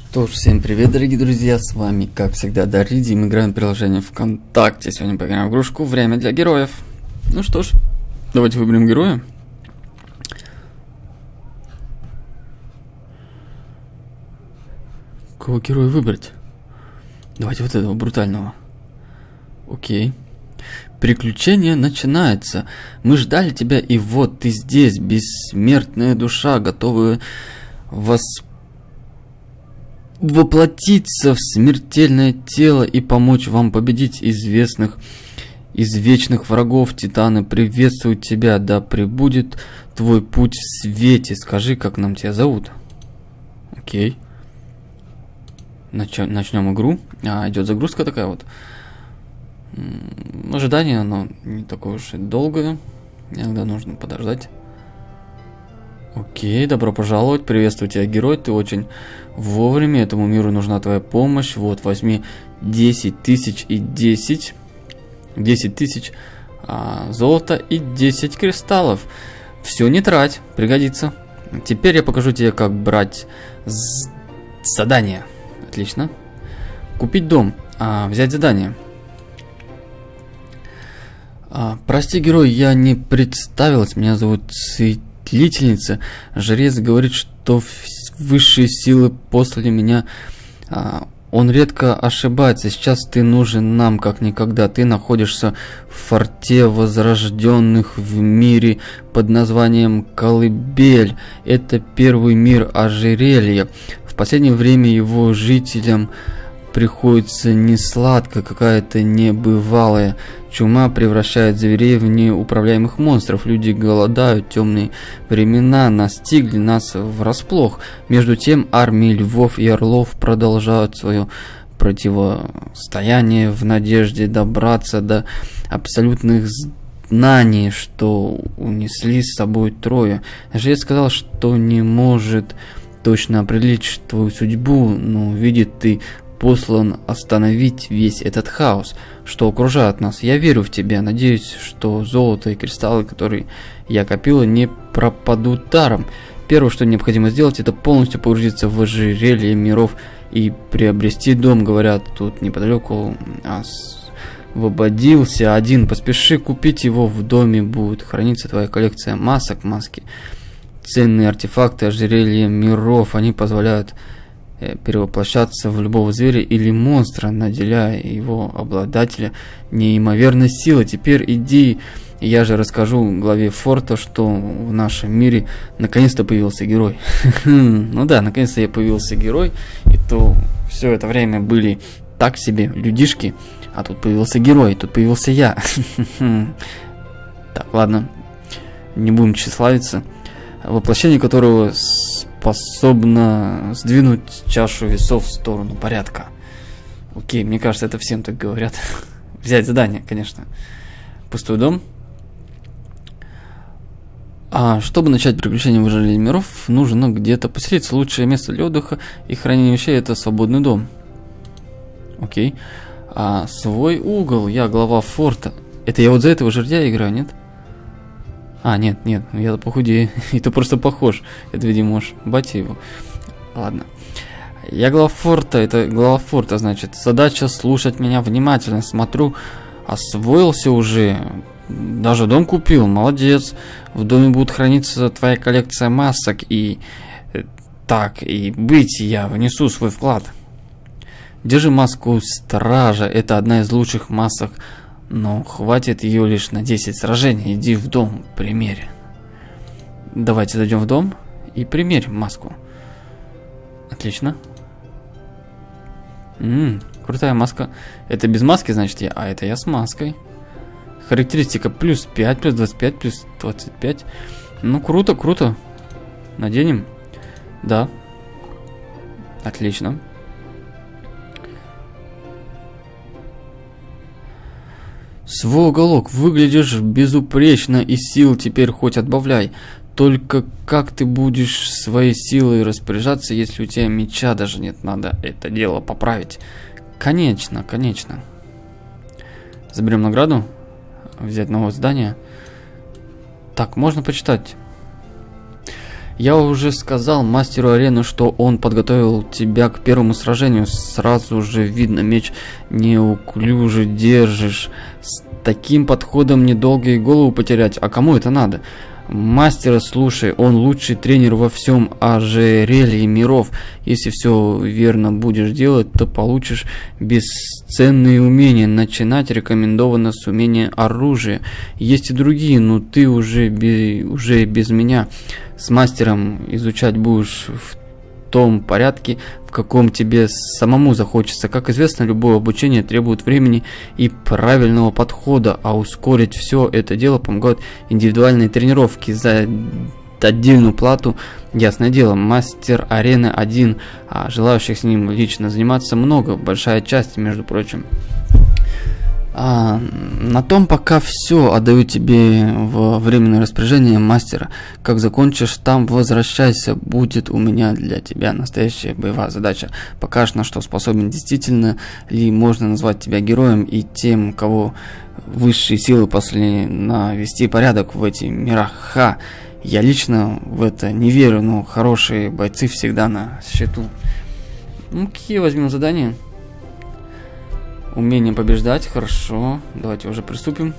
Что ж, всем привет, дорогие друзья, с вами, как всегда, Дариди, мы играем в приложение ВКонтакте. Сегодня поиграем в игрушку «Время для героев». Ну что ж, давайте выберем героя. Какого героя выбрать? Давайте вот этого брутального. Окей. Приключение начинается. Мы ждали тебя, и вот ты здесь, бессмертная душа, готовая воплотиться в смертельное тело и помочь вам победить извечных врагов. Титаны приветствуют тебя, да пребудет твой путь в свете. Скажи, как нам тебя зовут. Окей. Начнем игру. Идет загрузка такая вот. Ожидание, оно не такое уж и долгое. Иногда нужно подождать. Окей, добро пожаловать, приветствую тебя, герой, ты очень вовремя, этому миру нужна твоя помощь. Вот, возьми 10 тысяч и 10 тысяч золота и 10 кристаллов. Все не трать, пригодится. Теперь я покажу тебе, как брать задание. Отлично. Купить дом, взять задание. Прости, герой, я не представилась, меня зовут Светлительница. Жрец говорит, что высшие силы послали меня. Он редко ошибается. Сейчас ты нужен нам как никогда. Ты находишься в форте возрожденных в мире под названием Колыбель. Это первый мир ожерелья. В последнее время его жителям приходится несладко, какая-то небывалая чума превращает зверей в неуправляемых монстров. Люди голодают, темные времена настигли нас врасплох. Между тем армии львов и орлов продолжают свое противостояние в надежде добраться до абсолютных знаний, что унесли с собой трое. Жрец сказал, что не может точно определить твою судьбу, но видит, ты послан остановить весь этот хаос, что окружает нас. Я верю в тебя, надеюсь, что золото и кристаллы, которые я копила, не пропадут даром. Первое, что необходимо сделать, это полностью погрузиться в ожерелье миров и приобрести дом. Говорят, тут неподалеку освободился один. Поспеши купить его, в доме будет храниться твоя коллекция масок, маски, ценные артефакты, ожерелья миров. Они позволяют перевоплощаться в любого зверя или монстра, наделяя его обладателя неимоверной силой. Теперь иди, я же расскажу главе форта, что в нашем мире наконец-то появился герой. Ну да, наконец-то я появился герой, и то все это время были так себе людишки, а тут появился герой, тут появился я. Так, ладно, не будем тщеславиться. Воплощение которого способно сдвинуть чашу весов в сторону порядка. Окей, мне кажется, это всем так говорят. Взять задание, конечно. Пустой дом. Чтобы начать приключение в ожерелье миров, нужно где-то поселиться. Лучшее место для отдыха и хранения вещей — это свободный дом. Окей. Свой угол. Я глава форта. Это я вот за этого жердя играю, нет? Нет, я похудею. И ты просто похож. Это, видимо, можешь батя его. Ладно. Я глава форта. Это глава форта, значит. Задача слушать меня внимательно. Смотрю, освоился уже. Даже дом купил. Молодец. В доме будет храниться твоя коллекция масок. И так и быть, я внесу свой вклад. Держи маску стража. Это одна из лучших масок. Но хватит ее лишь на 10 сражений. Иди в дом, примерь. Давайте зайдем в дом и примерим маску. Отлично. Крутая маска. Это без маски, значит, я. Это я с маской. Характеристика плюс 5, плюс 25, плюс 25. Ну, круто, круто. Наденем. Да. Отлично. Свой уголок, выглядишь безупречно, и сил теперь хоть отбавляй. Только как ты будешь своей силой распоряжаться, если у тебя меча даже нет? Надо это дело поправить. Конечно, конечно. Заберем награду. Взять новое здание. Так, можно почитать. Я уже сказал мастеру арены, что он подготовил тебя к первому сражению. Сразу же видно, меч неуклюже держишь. С таким подходом недолго и голову потерять. А кому это надо? Мастера слушай, он лучший тренер во всем ожерелье миров. Если все верно будешь делать, то получишь бесценные умения. Начинать рекомендовано с умения оружия. Есть и другие, но ты уже без меня. С мастером изучать будешь в том порядке, в каком тебе самому захочется. Как известно, любое обучение требует времени и правильного подхода, а ускорить все это дело помогают индивидуальные тренировки за отдельную плату. Ясное дело, мастер арены один, а желающих с ним лично заниматься много, большая часть, между прочим. На том пока все. Отдаю тебе в временное распоряжение мастера. Как закончишь, там возвращайся. Будет у меня для тебя настоящая боевая задача. Покажешь, на что способен, действительно ли можно назвать тебя героем и тем, кого высшие силы послали навести порядок в эти мирах. Я лично в это не верю, но хорошие бойцы всегда на счету. Ну, какие возьмем задания? Умение побеждать, хорошо. Давайте уже приступим.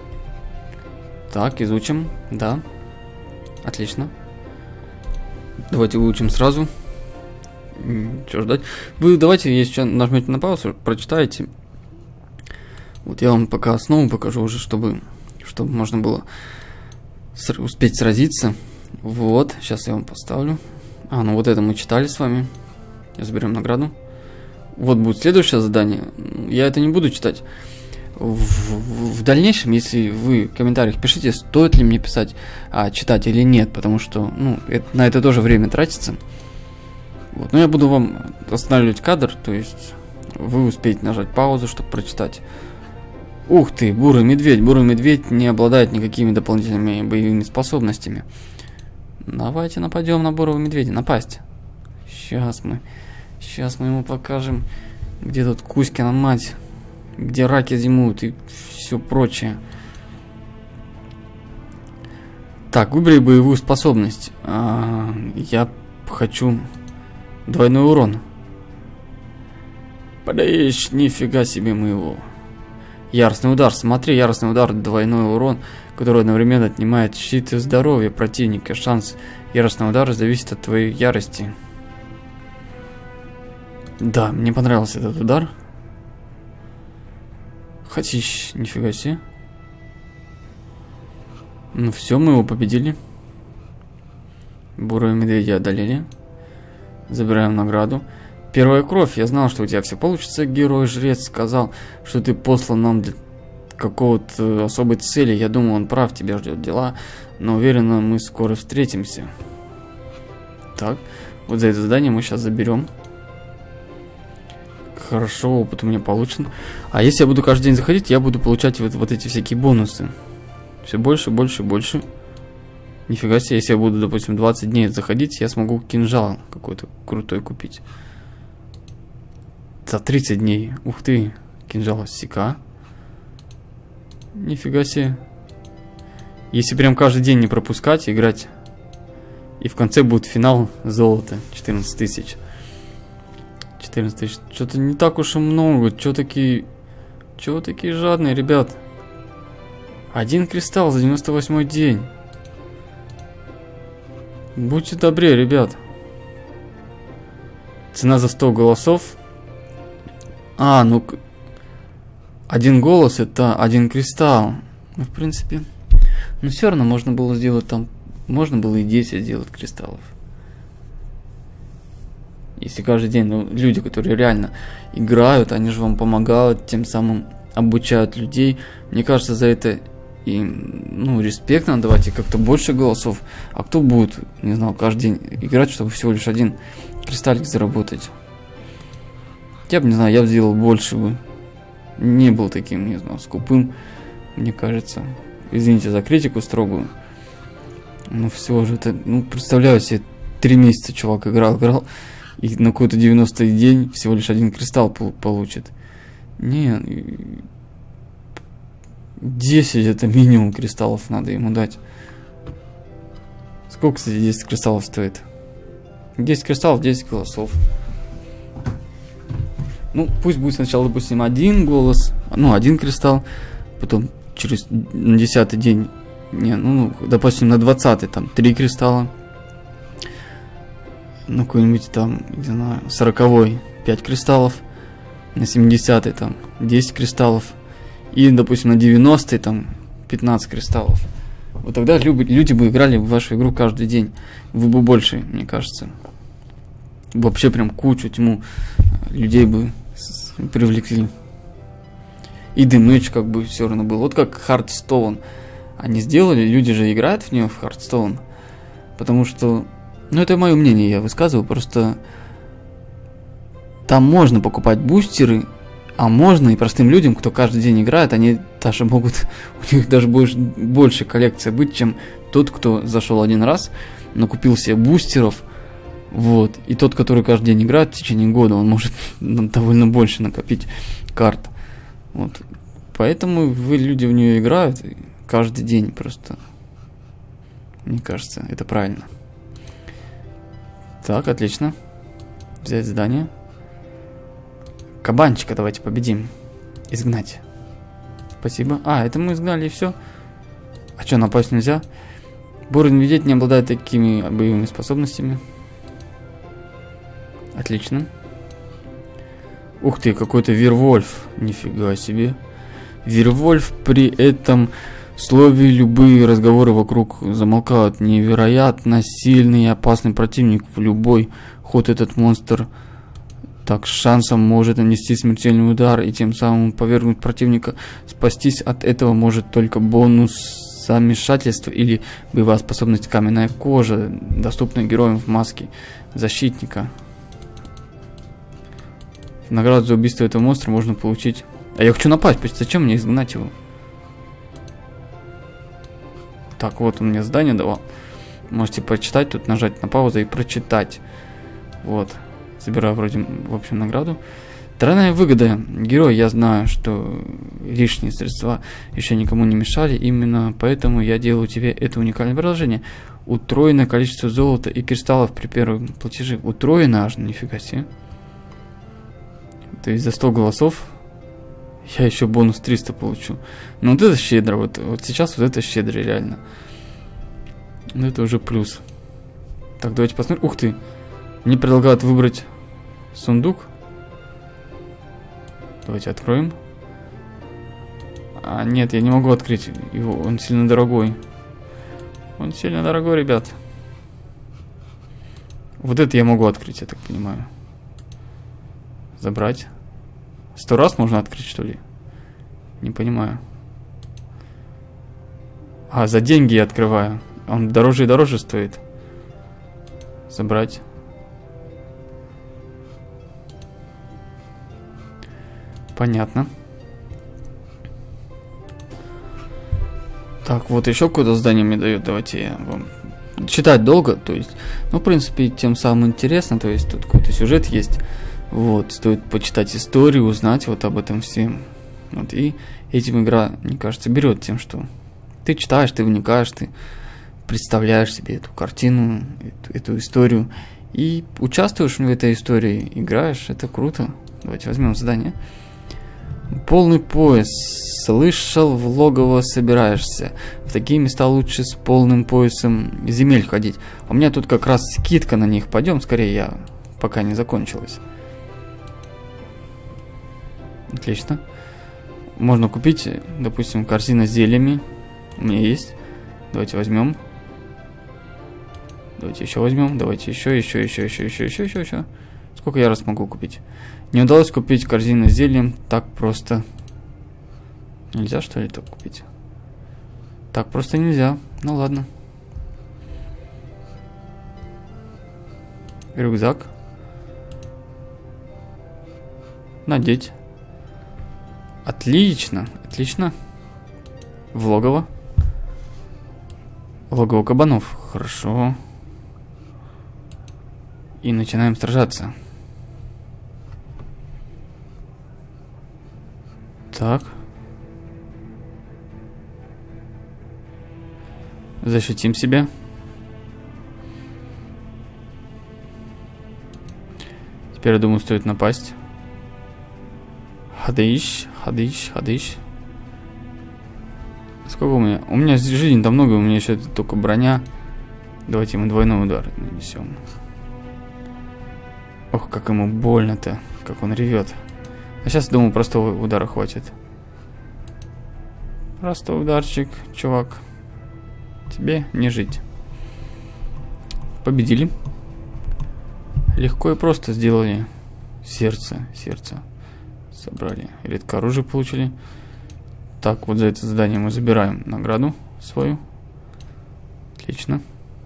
Так, изучим, да. Отлично. Давайте выучим сразу. Что ждать? Вы давайте, если нажмете на паузу, прочитайте. Вот я вам пока основу покажу уже, чтобы можно было успеть сразиться. Вот, сейчас я вам поставлю. Ну вот это мы читали с вами. Заберем награду. Вот будет следующее задание. Я это не буду читать. В дальнейшем, если вы в комментариях пишите, стоит ли мне писать, читать или нет, потому что на это тоже время тратится. Вот. Но я буду вам останавливать кадр, то есть вы успеете нажать паузу, чтобы прочитать. Ух ты, бурый медведь. Бурый медведь не обладает никакими дополнительными боевыми способностями. Давайте нападем на бурого медведя. Напасть. Сейчас мы ему покажем, где тут Кузькина мать, где раки зимуют и все прочее. Так, выбери боевую способность. Я хочу двойной урон. Подаешь, нифига себе моего. Яростный удар. Смотри, яростный удар, двойной урон, который одновременно отнимает щит и здоровье противника. Шанс яростного удара зависит от твоей ярости. Да, мне понравился этот удар. Хотищ, нифига себе. Ну все, мы его победили. Бурого медведя одолели. Забираем награду. Первая кровь. Я знал, что у тебя все получится. Герой-жрец сказал, что ты послан нам для какого-то особой цели. Я думаю, он прав, тебя ждет дела. Но уверенно, мы скоро встретимся. Так, вот за это задание мы сейчас заберем. Хорошо, опыт у меня получен. А если я буду каждый день заходить, я буду получать вот эти всякие бонусы. Все больше, больше, больше. Нифига себе, если я буду, допустим, 20 дней заходить, я смогу кинжал какой-то крутой купить. За 30 дней. Ух ты, кинжал сека. Нифига себе. Если прям каждый день не пропускать, играть. И в конце будет финал золота. 14 тысяч. 14 тысяч. Что-то не так уж и много. Чего такие жадные, ребят? Один кристалл за 98 день. Будьте добрее, ребят. Цена за 100 голосов. Ну... Один голос это один кристалл. Ну, в принципе... Но все равно можно было сделать там... Можно было и 10 сделать кристаллов. Если каждый день, люди, которые реально играют, они же вам помогают, тем самым обучают людей. Мне кажется, за это им, респект надо давать, и как-то больше голосов. А кто будет, не знаю, каждый день играть, чтобы всего лишь один кристаллик заработать? Я бы, не знаю, я бы сделал больше бы. Не был таким, не знаю, скупым, мне кажется. Извините за критику строгую. Но все же это, представляю себе, 3 месяца чувак играл. И на какой-то 90-й день всего лишь один кристалл получит. Не, 10 это минимум кристаллов надо ему дать. Сколько, кстати, 10 кристаллов стоит? 10 кристаллов, 10 голосов. Ну, пусть будет сначала, допустим, один голос, ну, один кристалл, потом через 10-й день, не, ну, допустим, на 20-й там 3 кристалла, на какой-нибудь там, не знаю, 40-й 5 кристаллов, на 70-й там 10 кристаллов, и, допустим, на 90-й там 15 кристаллов. Вот тогда люди бы играли в вашу игру каждый день. Вы бы больше, мне кажется. Вообще прям кучу, тьму людей бы привлекли. И дымыч как бы все равно был. Вот как Hearthstone. Они сделали, люди же играют в нее, в Hearthstone. Потому что, ну это мое мнение, я высказываю, просто там можно покупать бустеры, а можно и простым людям, кто каждый день играет, они даже могут, у них даже больше коллекция быть, чем тот, кто зашел один раз, накупил себе бустеров, вот, и тот, который каждый день играет в течение года, он может довольно больше накопить карт, вот, поэтому люди в нее играют каждый день просто, мне кажется, это правильно. Так, отлично, взять здание. Кабанчика давайте победим. Изгнать. Спасибо. А, это мы изгнали и все. А что, напасть нельзя? Бурый медведь не обладает такими боевыми способностями. Отлично. Ух ты, какой-то Вервольф. Нифига себе. Вервольф при этом слове любые разговоры вокруг замолкают. Невероятно сильный и опасный противник. В любой ход этот монстр так с шансом может нанести смертельный удар и тем самым повергнуть противника. Спастись от этого может только бонус замешательства или боевая способность каменная кожа, доступная героям в маске защитника. Награду за убийство этого монстра можно получить. А я хочу напасть, зачем мне изгнать его? Так, вот он мне задание давал. Можете прочитать, тут нажать на паузу и прочитать. Вот. Собираю вроде, в общем, награду. Тройная выгода. Герой, я знаю, что лишние средства еще никому не мешали. Именно поэтому я делаю тебе это уникальное предложение. Утроенное количество золота и кристаллов при первом платеже. Утроено аж, нифига себе. То есть за 100 голосов я еще бонус 300 получу. Ну вот это щедро. Вот сейчас вот это щедро реально. Но это уже плюс. Так, давайте посмотрим. Ух ты. Мне предлагают выбрать сундук. Давайте откроем. А, нет, я не могу открыть его. Он сильно дорогой. Он сильно дорогой, ребят. Вот это я могу открыть, я так понимаю. Забрать. 100 раз можно открыть, что ли? Не понимаю. А, за деньги я открываю. Он дороже и дороже стоит. Забрать. Понятно. Так, вот еще какое-то здание мне дают. Давайте я вам... Читать долго, то есть... Ну, в принципе, тем самым интересно. То есть, тут какой-то сюжет есть. Вот, стоит почитать историю, узнать вот об этом всем. Вот, и этим игра, мне кажется, берет тем, что ты читаешь, ты вникаешь, ты представляешь себе эту картину, эту историю. И участвуешь в этой истории, играешь, это круто. Давайте возьмем задание. Полный пояс. Слышал, в логово собираешься. В такие места лучше с полным поясом земель ходить. У меня тут как раз скидка на них. Пойдем скорее, я пока не закончилась. Отлично. Можно купить, допустим, корзина с зельями. У меня есть. Давайте возьмем. Давайте еще возьмем. Давайте еще. Сколько я раз могу купить? Не удалось купить корзину с зельем так просто. Нельзя, что ли, так купить? Так просто нельзя. Ну ладно. Рюкзак. Надеть. Отлично. Отлично. В логово. Логово кабанов. Хорошо. И начинаем сражаться. Так. Защитим себя. Теперь, я думаю, стоит напасть. Хадыщ, хадыщ, хадыщ. Сколько у меня? У меня жизни там много, у меня еще только броня. Давайте ему двойной удар нанесем. Ох, как ему больно-то, как он ревет. А сейчас, думаю, простого удара хватит. Простой ударчик, чувак. Тебе не жить. Победили. Легко и просто сделали. Сердце. Собрали. Редкое оружие получили. Так, вот за это задание мы забираем награду свою. Отлично.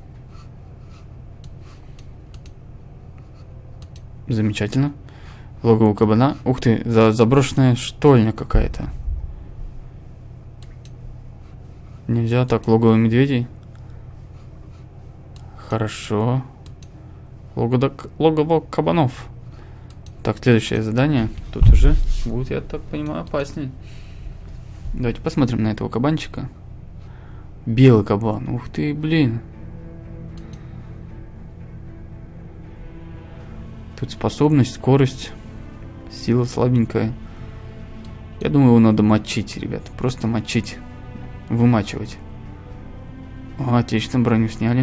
Замечательно. Логово кабана. Ух ты, заброшенная штольня какая-то. Нельзя так, логово медведей. Хорошо. Логово кабанов. Так, следующее задание. Тут уже будет, я так понимаю, опаснее. Давайте посмотрим на этого кабанчика. Белый кабан. Ух ты, блин. Тут способность, скорость, сила слабенькая. Я думаю, его надо мочить, ребят. Просто мочить. Вымачивать. О, отлично, броню сняли.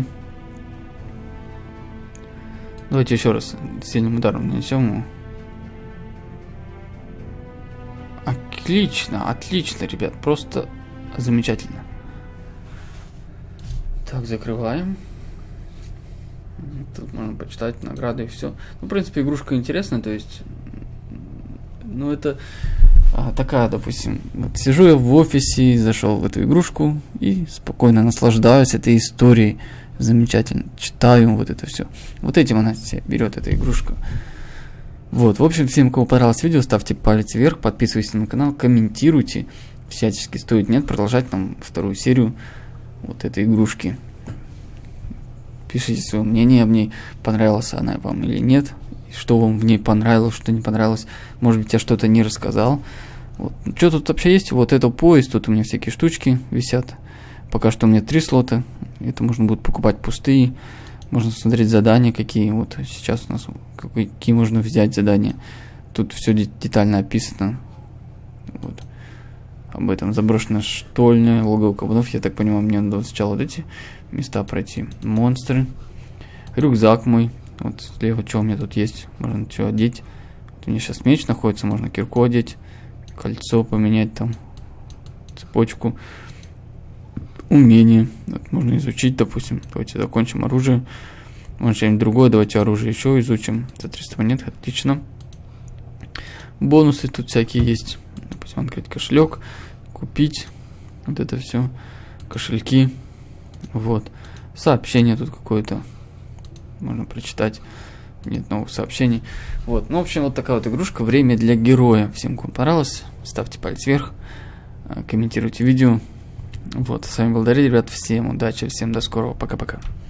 Давайте еще раз сильным ударом нанесем ему. Отлично, отлично, ребят. Просто замечательно. Так, закрываем. Тут можно почитать награды и все. Ну, в принципе, игрушка интересная, то есть... Ну, это такая, допустим... Вот сижу я в офисе, зашел в эту игрушку и спокойно наслаждаюсь этой историей. Замечательно. Читаю вот это все. Вот этим она себе берет, эта игрушка. Вот, в общем, всем, кому понравилось видео, ставьте палец вверх, подписывайтесь на канал, комментируйте. Всячески стоит нет продолжать нам вторую серию вот этой игрушки. Пишите свое мнение об ней, понравилась она вам или нет, что вам в ней понравилось, что не понравилось. Может быть, я что-то не рассказал. Вот. Что тут вообще есть? Вот это поезд, тут у меня всякие штучки висят. Пока что у меня 3 слота. Это можно будет покупать пустые. Можно смотреть задания какие. Вот сейчас у нас какие можно взять задания. Тут все детально описано. Вот. Об этом заброшенная штольня, логово кабанов. Я так понимаю, мне надо сначала вот эти места пройти. Монстры. Рюкзак мой. Вот слева, что у меня тут есть. Можно все одеть. Вот у меня сейчас меч находится. Можно кирку одеть. Кольцо поменять там. Цепочку. Умение. Вот, можно изучить, допустим. Давайте закончим оружие. Может, что-нибудь другое. Давайте оружие еще изучим. За 300 монет. Отлично. Бонусы тут всякие есть. Допустим, открыть кошелек. Купить. Вот это все. Кошельки. Вот. Сообщение тут какое-то. Можно прочитать. Нет новых сообщений. Вот. Ну, в общем, вот такая вот игрушка. Время для героя. Всем, кому понравилось, ставьте палец вверх. Комментируйте видео. Вот. С вами был Дарья, ребят. Всем удачи. Всем до скорого. Пока-пока.